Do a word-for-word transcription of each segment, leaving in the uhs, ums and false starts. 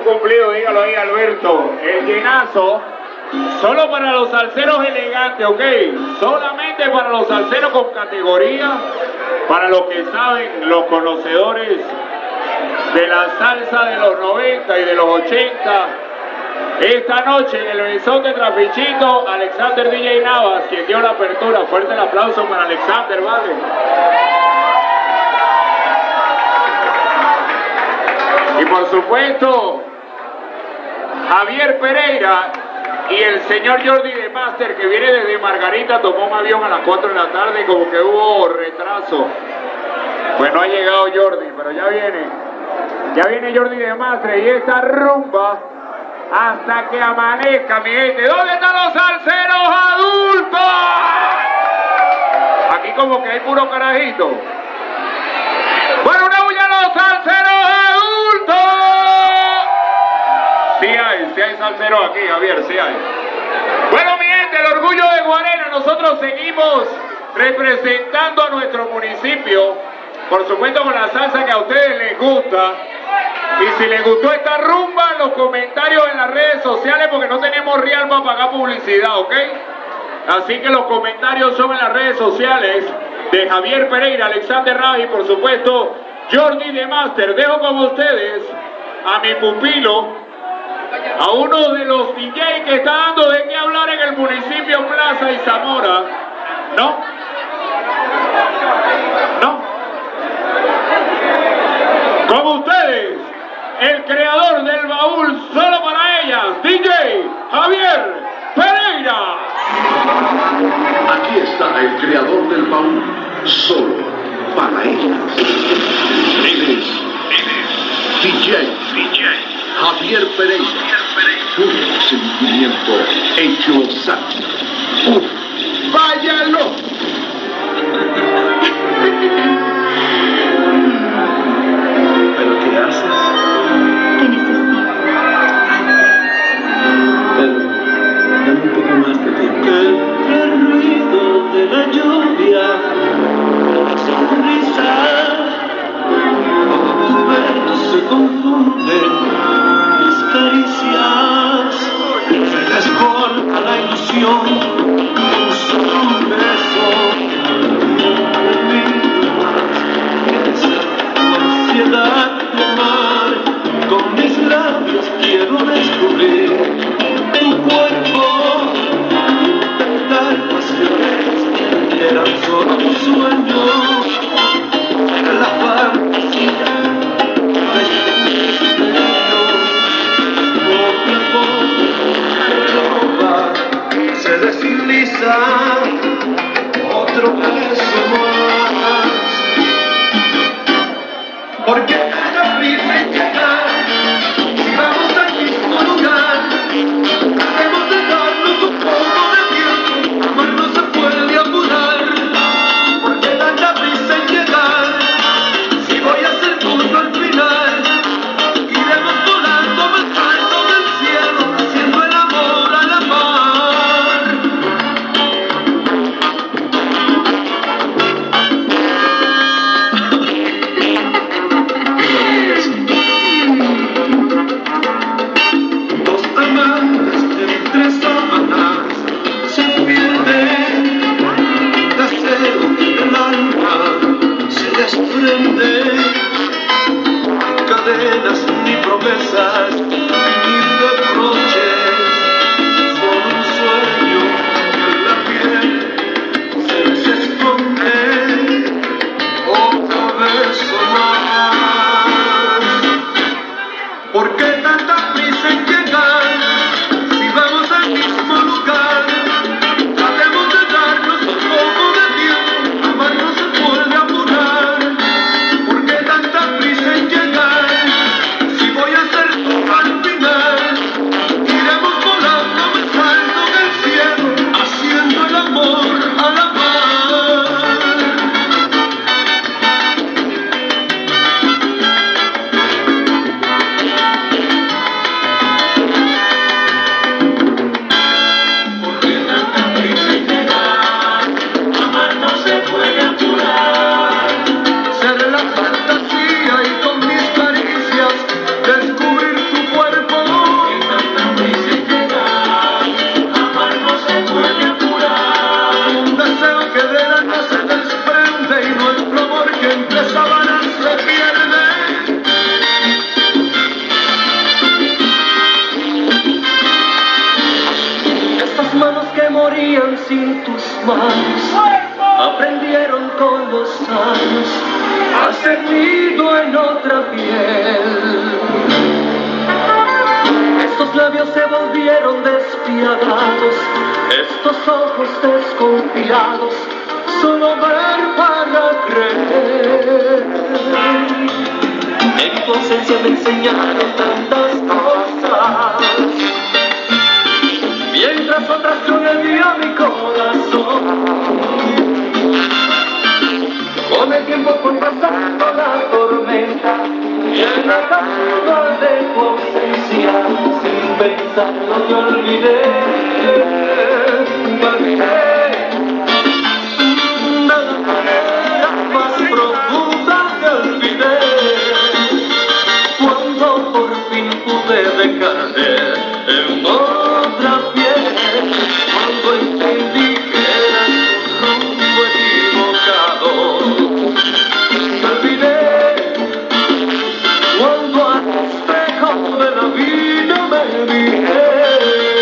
cumplido, dígalo ahí, Alberto. El llenazo, solo para los salseros elegantes, ¿ok? Solamente para los salseros con categoría, para los que saben, los conocedores de la salsa de los noventa y de los ochenta. Esta noche en el mesón de Trapichito, Alexander D J Navas, quien dio la apertura. Fuerte el aplauso para Alexander, ¿vale? Y por supuesto, Javier Pereira y el señor Jordi de Master, que viene desde Margarita, tomó un avión a las cuatro de la tarde y como que hubo retraso. Pues no ha llegado Jordi, pero ya viene. Ya viene Jordi de Master y esta rumba hasta que amanezca, mi gente. ¿Dónde están los salseros adultos? Aquí como que hay puro carajito. Bueno, una bulla a los salseros adultos. Sí hay, sí hay salseros aquí, Javier, sí hay. Bueno, mi gente, el orgullo de Guarena, nosotros seguimos representando a nuestro municipio, por supuesto con la salsa que a ustedes les gusta. Y si les gustó esta rumba, los comentarios en las redes sociales, porque no tenemos real para pagar publicidad, ¿ok? Así que los comentarios son en las redes sociales de Javier Pereira, Alexander Navas y por supuesto Jordi de Master. Dejo con ustedes a mi pupilo, a uno de los D J que está dando de qué hablar en el municipio Plaza y Zamora. ¿No? ¿No? Con ustedes, el creador del baúl solo para ellas, D J Javier Pereira. Aquí está el creador del baúl solo para ellas. Él es, D J, D J Javier Pereira. Un sentimiento hecho exacto. ¡Uf! ¡Váyalo! ¿Pero qué haces? ¿Qué necesitas? Pero dame un poco más de tiempo. Que el ruido de la lluvia, la sonrisa, tu pelo se confunde, mis caricias, se desborda la ilusión. Un beso, ansiedad de amar, con mis labios quiero descubrir tu cuerpo, intentar pasiones, eran solo un sueño, la fantasía de este misterio, poco a poco, roba, se desliza, otro beso más. ¿Por qué tanta prisa en llegar? Si vamos al mismo lugar, debemos de darnos un poco de tiempo, amar no se puede apurar. ¿Por qué tanta prisa en llegar? Si voy a ser tuyo al final, iremos volando más alto del cielo, haciendo el amor a la mar. Dos amantes entre sábanas se pierden, deseo del alma se desprende, cadenas ni promesas ni reproches, solo un sueño que en la piel se les esconde, otro beso más. ¿Por qué tanta prisa en llegar? Si vamos al mismo lugar, tratemos de darnos un poco de tiempo, amar no se puede apurar. ¿Por qué tanta prisa en llegar? Si voy a ser tú al final, iremos volando más alto del cielo, haciendo el amor a la mar. vivían sin tus manos, aprendieron con los años a ser nido en otra piel. Estos labios se volvieron despiadados, estos ojos desconfiados, solo ver para creer. En tu ausencia me enseñaron tantas cosas, mientras otras yo le di a mi corazón. Con el tiempo fue pasando la tormenta y en la calma de tu ausencia, sin pensarlo yo olvidé, me olvidé. De la manera más profunda te olvidé, cuando por fin pude dejarte en otra piel, cuando entendí que era un rumbo equivocado. Me olvidé cuando al espejo de la vida me miré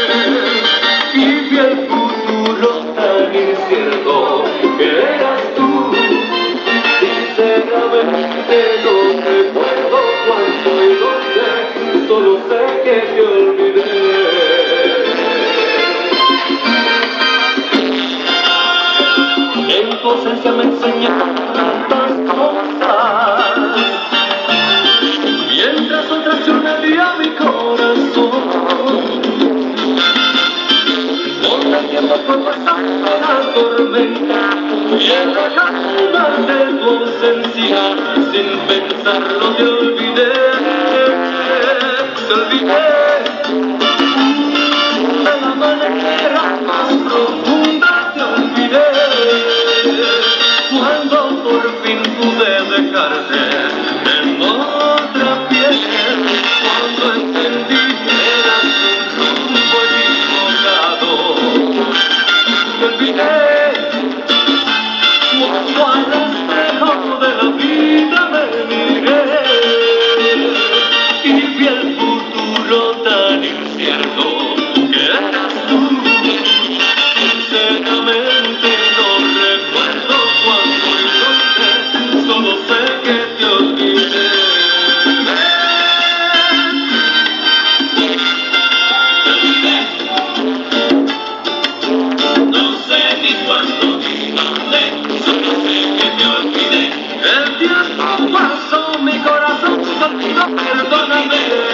y vi el futuro tan incierto que eras tú. Sinceramente no recuerdo cuándo y dónde, solo sé que te olvidé. En tu ausencia me enseñaron tantas cosas, mientras otras yo le di a mi corazón. Con el tiempo fue pasando la tormenta y en la calma de tu ausencia, sin pensarlo te olvidé, te olvidé. De la manera más profunda te olvidé, cuando por fin pude dejarte en otra piel, cuando entendí que eras un rumbo equivocado. Me olvidé cuando al espejo de la vida me miré y vi el futuro tan incierto que eras tú. Sinceramente no recuerdo cuándo y dónde, solo sé que te olvidé. No sé ni cuándo ni dónde, solo sé que te olvidé. El tiempo pasó, mi corazón se olvidó, perdóname.